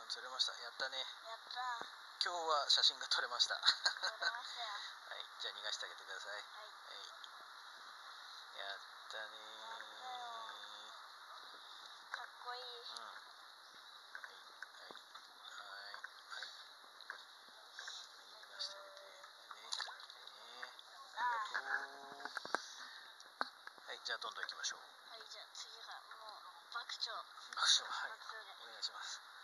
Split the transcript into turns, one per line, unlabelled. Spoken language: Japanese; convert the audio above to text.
釣れました。やったね。
やったー。
今日は写真が撮れました。は
撮れましたよ。
い、じゃあ逃がしてあげてください。はい。やったねー。
かっこいい。
はい。逃がしてあげて。ありがとう。はい、じゃあどんどん行きましょう。
はい、じゃあ次がもう爆笑。
爆笑、はい。お願いします。